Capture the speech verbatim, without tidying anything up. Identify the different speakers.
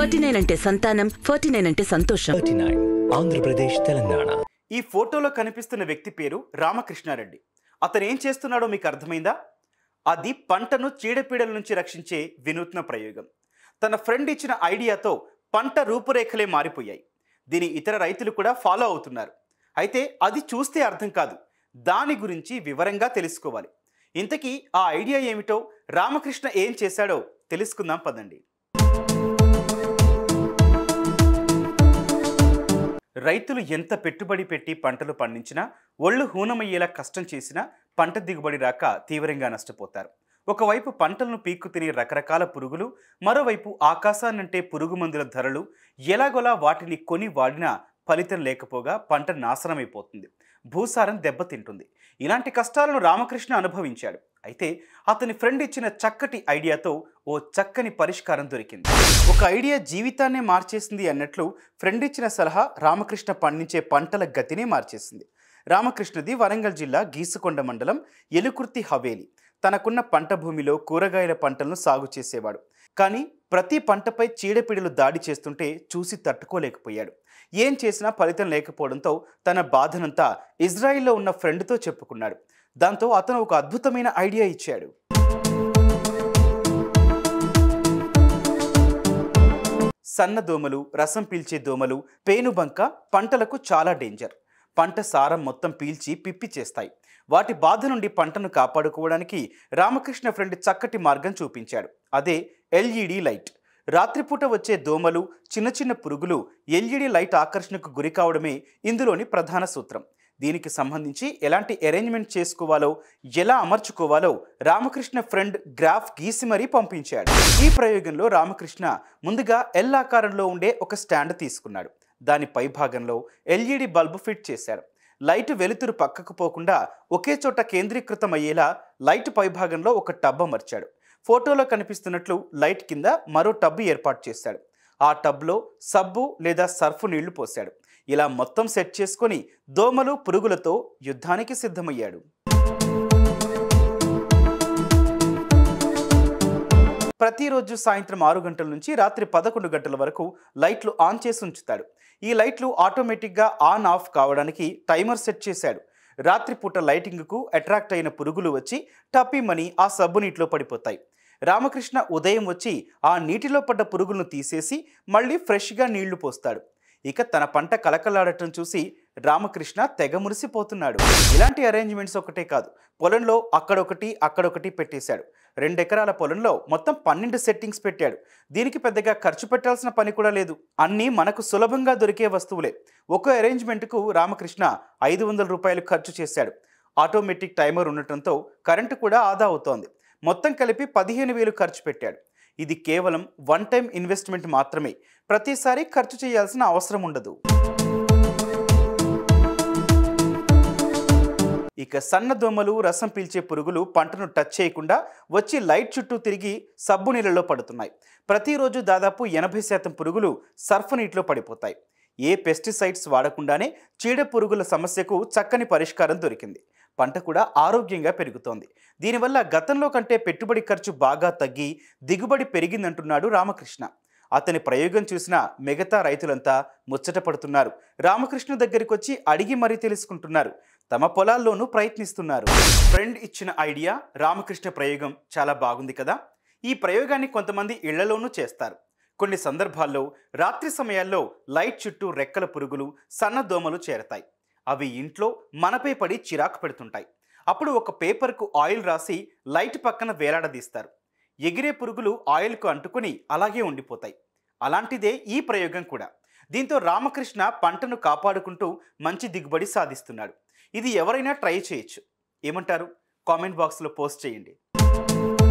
Speaker 1: Forty nine అంటే సంతానం, forty nine అంటే సంతోషం.
Speaker 2: Forty nine Andhra Pradesh, Telangana.
Speaker 3: ఈ ఫోటోలో కనిపిస్తున్న వ్యక్తి పేరు రామకృష్ణారెడ్డి. అతను ఏం చేస్తున్నాడో మీకు అర్థమైందా? అది పంటను చీడపీడల నుంచి రక్షించే వినూత్న ప్రయోగం. తన ఫ్రెండ్ ఇచ్చిన ఐడియాతో పంట రూపురేఖలే మారిపోయాయి. దీని ఇతర రైతులు కూడా ఫాలో అవుతున్నారు. అయితే అది చూస్తే అర్థం కాదు, దాని గురించి వివరంగా తెలుసుకోవాలి. ఇంతకీ ఆ ఐడియా ఏమిటో, రామకృష్ణ ఏం చేశాడో తెలుసుకుందాం పదండి. రైతులు ఎంత పెట్టుబడి పెట్టి పంటలు పండించినా, ఒళ్ళు హూనమయ్యేలా కష్టం చేసినా పంట దిగుబడి రాక తీవ్రంగా నష్టపోతారు. ఒకవైపు పంటలను పీక్కు తినే రకరకాల పురుగులు, మరోవైపు ఆకాశాన్నంటే పురుగు మందుల ధరలు. ఎలాగోలా వాటిని కొని వాడినా ఫలితం లేకపోగా పంట నాశనమైపోతుంది, భూసారం దెబ్బతింటుంది. ఇలాంటి కష్టాలను రామకృష్ణ అనుభవించాడు. అయితే అతని ఫ్రెండ్ ఇచ్చిన చక్కటి ఐడియాతో ఓ చక్కని పరిష్కారం దొరికింది. ఒక ఐడియా జీవితాన్నే మార్చేసింది అన్నట్లు ఫ్రెండ్ ఇచ్చిన సలహా రామకృష్ణ పండించే పంటల గతినే మార్చేసింది. రామకృష్ణది వరంగల్ జిల్లా గీసుకొండ మండలం ఎలుకుర్తి హవేలి. తనకున్న పంట భూమిలో కూరగాయల పంటలను సాగు చేసేవాడు. కానీ ప్రతి పంటపై చీడపీడలు దాడి చేస్తుంటే చూసి తట్టుకోలేకపోయాడు. ఏం చేసినా ఫలితం లేకపోవడంతో తన బాధనంతా ఇజ్రాయిల్లో ఉన్న ఫ్రెండ్తో చెప్పుకున్నాడు. దాంతో అతను ఒక అద్భుతమైన ఐడియా ఇచ్చాడు. సన్న దోమలు, రసం పీల్చే దోమలు, పేనుబంక పంటలకు చాలా డేంజర్. పంట సారం మొత్తం పీల్చి పిప్పి చేస్తాయి. వాటి బాధ నుండి పంటను కాపాడుకోవడానికి రామకృష్ణ ఫ్రెండ్ చక్కటి మార్గం చూపించాడు. అదే ఎల్ఈడి లైట్. రాత్రిపూట వచ్చే దోమలు, చిన్న చిన్న పురుగులు ఎల్ఈడి లైట్ ఆకర్షణకు గురి కావడమే ఇందులోని ప్రధాన సూత్రం. దీనికి సంబంధించి ఎలాంటి అరేంజ్మెంట్ చేసుకోవాలో, ఎలా అమర్చుకోవాలో రామకృష్ణ ఫ్రెండ్ గ్రాఫ్ గీసి మరీ పంపించాడు. ఈ ప్రయోగంలో రామకృష్ణ ముందుగా ఎల్ ఆకారంలో ఉండే ఒక స్టాండ్ తీసుకున్నాడు. దాని పై భాగంలో ఎల్ఈడి బల్బు ఫిట్ చేశాడు. లైట్ వెలుతురు పక్కకు పోకుండా ఒకే చోట కేంద్రీకృతం అయ్యేలా లైట్ పై భాగంలో ఒక టబ్ అమర్చాడు. ఫోటోలో కనిపిస్తున్నట్లు లైట్ కింద మరో టబ్ ఏర్పాటు చేశాడు. ఆ టబ్లో సబ్బు లేదా సర్ఫ్ నీళ్లు పోశాడు. ఇలా మొత్తం సెట్ చేసుకొని దోమలు, పురుగులతో యుద్ధానికి సిద్ధమయ్యాడు. ప్రతిరోజు సాయంత్రం ఆరు గంటల నుంచి రాత్రి పదకొండు గంటల వరకు లైట్లు ఆన్ చేసి ఉంచుతాడు. ఈ లైట్లు ఆటోమేటిక్గా ఆన్ ఆఫ్ కావడానికి టైమర్ సెట్ చేశాడు. రాత్రిపూట లైటింగ్కు అట్రాక్ట్ అయిన పురుగులు వచ్చి టప్పిమని ఆ సబ్బు నీటిలో పడిపోతాయి. రామకృష్ణ ఉదయం వచ్చి ఆ నీటిలో పడ్డ పురుగులను తీసేసి మళ్ళీ ఫ్రెష్గా నీళ్లు పోస్తాడు. ఇక తన పంట కలకలాడటం చూసి రామకృష్ణ తెగ మురిసిపోతున్నాడు. ఇలాంటి అరేంజ్మెంట్స్ ఒకటే కాదు, పొలంలో అక్కడొకటి అక్కడొకటి పెట్టేశాడు. రెండెకరాల పొలంలో మొత్తం పన్నెండు సెట్టింగ్స్ పెట్టాడు. దీనికి పెద్దగా ఖర్చు పెట్టాల్సిన పని కూడా లేదు. అన్నీ మనకు సులభంగా దొరికే వస్తువులే. ఒక అరేంజ్మెంట్కు రామకృష్ణ ఐదు వందల రూపాయలు ఖర్చు చేశాడు. ఆటోమేటిక్ టైమర్ ఉండటంతో కరెంటు కూడా ఆదా అవుతోంది. మొత్తం కలిపి పదిహేను వేలు ఖర్చు పెట్టాడు. ఇది కేవలం వన్ టైం ఇన్వెస్ట్మెంట్ మాత్రమే. ప్రతిసారి ఖర్చు చేయాల్సిన అవసరం ఉండదు. ఇక సన్న దోమలు, రసం పీల్చే పురుగులు పంటను టచ్ చేయకుండా వచ్చి లైట్ చుట్టూ తిరిగి సబ్బు నీళ్ళలో పడుతున్నాయి. ప్రతిరోజు దాదాపు ఎనభై శాతం పురుగులు సర్ఫ్ నీటిలో పడిపోతాయి. ఏ పెస్టిసైడ్స్ వాడకుండానే చీడ పురుగుల సమస్యకు చక్కని పరిష్కారం దొరికింది. పంట కూడా ఆరోగ్యంగా పెరుగుతోంది. దీనివల్ల గతంలో కంటే పెట్టుబడి ఖర్చు బాగా తగ్గి దిగుబడి పెరిగిందంటున్నాడు రామకృష్ణ. అతని ప్రయోగం చూసిన మిగతా రైతులంతా ముచ్చట పడుతున్నారు. రామకృష్ణ దగ్గరికి వచ్చి అడిగి మరీ తెలుసుకుంటున్నారు. తమ పొలాల్లోనూ ప్రయత్నిస్తున్నారు. ఫ్రెండ్ ఇచ్చిన ఐడియా, రామకృష్ణ ప్రయోగం చాలా బాగుంది కదా. ఈ ప్రయోగాన్ని కొంతమంది ఇళ్లలోనూ చేస్తారు. కొన్ని సందర్భాల్లో రాత్రి సమయాల్లో లైట్ చుట్టూ రెక్కల పురుగులు, సన్న దోమలు చేరతాయి. అవి ఇంట్లో మనపై పడి చిరాకు పెడుతుంటాయి. అప్పుడు ఒక పేపర్కు ఆయిల్ రాసి లైట్ పక్కన వేలాడదీస్తారు. ఎగిరే పురుగులు ఆయిల్కు అంటుకొని అలాగే ఉండిపోతాయి. అలాంటిదే ఈ ప్రయోగం కూడా. దీంతో రామకృష్ణ పంటను కాపాడుకుంటూ మంచి దిగుబడి సాధిస్తున్నాడు. ఇది ఎవరైనా ట్రై చేయొచ్చు. ఏమంటారు? కామెంట్ బాక్స్లో పోస్ట్ చేయండి.